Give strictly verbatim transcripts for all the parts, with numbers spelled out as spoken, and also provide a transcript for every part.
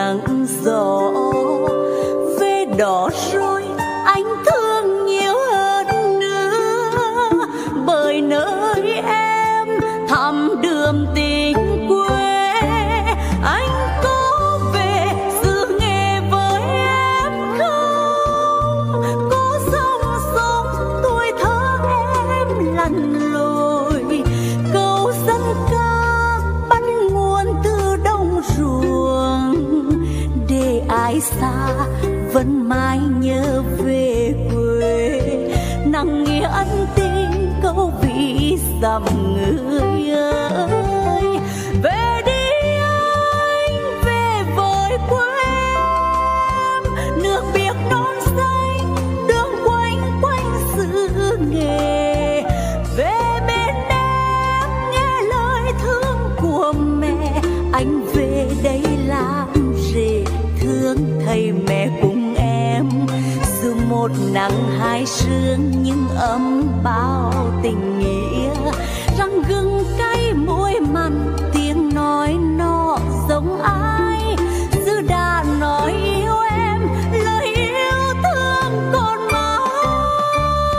nắng gió. Về đó rồi anh thương nhiều hơn nữa, bởi nơi em thăm đường tình quê. Anh có về giữ nghề với em không? Có dòng sông tuổi thơ em lặn lội, câu dân ca bắt nguồn từ đồng ruộng, để ai xa vẫn mãi nhớ về quê. Nặng nghĩa ân tình câu ví dặm người ơi. Về đi anh, về với quê em, nước biếc non xanh đường quanh quanh xứ nghề. Về bên em nghe lời thương của mẹ, anh về đây làm rể thương thầy mẹ cùng em. Dù một nắng hai sương nhưng ấm bao tình nghĩa, răng gừng cay môi mặn tiếng nói nó giống ai. Dù đã nói yêu em lời yêu thương còn mãi.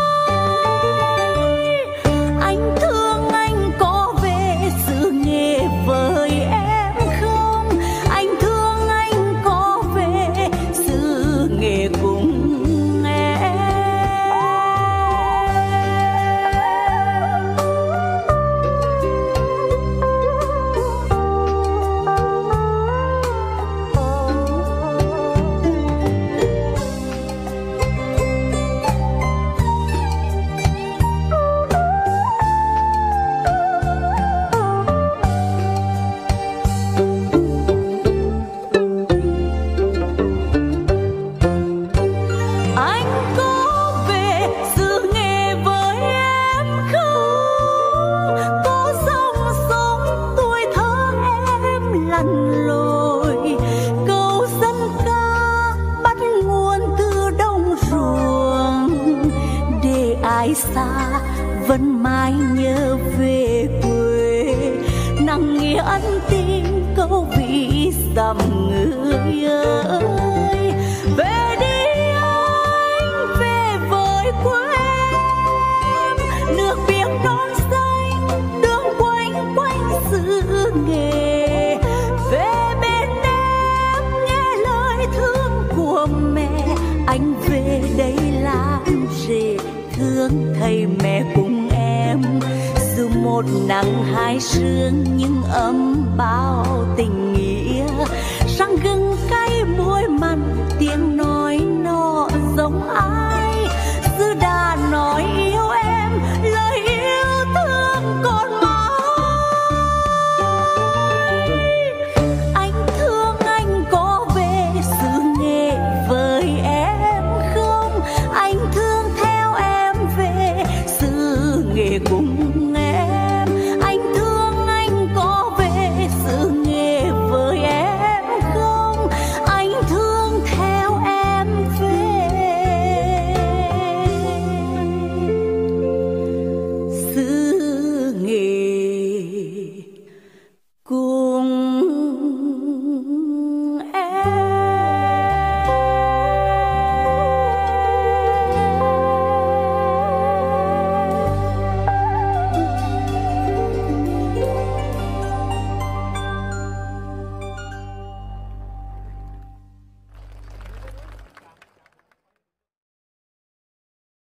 Anh thương anh có về giữ nghề với em không? Anh thương anh có về giữ nghề cùng xa vẫn mãi nhớ về quê. Nặng nghĩa ân tình câu ví dặm người ơi. Về đi anh, về với quê em, nước biếc non xanh đường quanh quanh xứ nghề. Về bên em nghe lời thương của mẹ, anh về đây làm rể thương thầy mẹ cùng em. Dù một nắng hai sương nhưng ấm bao tình nghĩa, răng gừng cay môi mặn tiếng nói nó giống ai. Dù đã nói